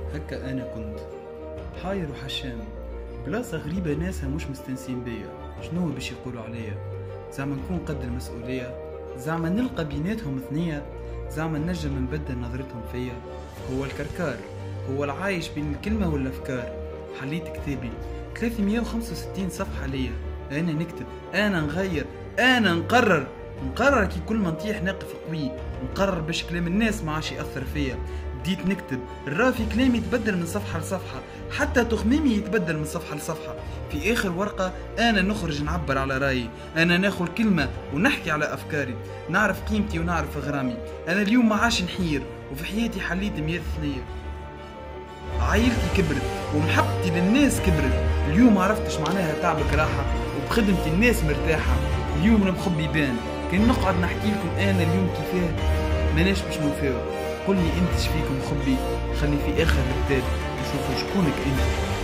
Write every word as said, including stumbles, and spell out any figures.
هكا أنا كنت حاير وحشام، بلاصة غريبة ناسها مش مستنسين بيا. شنو باش يقولوا عليا؟ زعما نكون قد المسؤولية؟ زعما نلقى بيناتهم ثنية؟ زعما نجم نبدل نظرتهم فيا؟ هو الكركار هو العايش بين الكلمة والأفكار. حليت كتابي ثلاثمية وخمسة وستين صفحة ليا، أنا نكتب، أنا نغير، أنا نقرر نقرر كي كل ما نطيح نقف قوي، نقرر باش كلام الناس ما عادش يأثر فيا. بديت نكتب، الرافي كلامي يتبدل من صفحة لصفحة، حتى تخميمي يتبدل من صفحة لصفحة. في آخر ورقة أنا نخرج نعبر على رأيي، أنا ناخذ كلمة ونحكي على أفكاري، نعرف قيمتي ونعرف غرامي. أنا اليوم ما عاش نحير، وفي حياتي حليت مية ثنية. عائلتي كبرت ومحبتي للناس كبرت، اليوم عرفتش معناها تعبك راحة وبخدمتي الناس مرتاحة. اليوم المخوبي بان، كان نقعد نحكي لكم أنا اليوم كيفاه ماناش باش نوفاو. قلني انت اشفيك مخوبي، خلي في آخر الكتاب نشوفوا شكونك انت.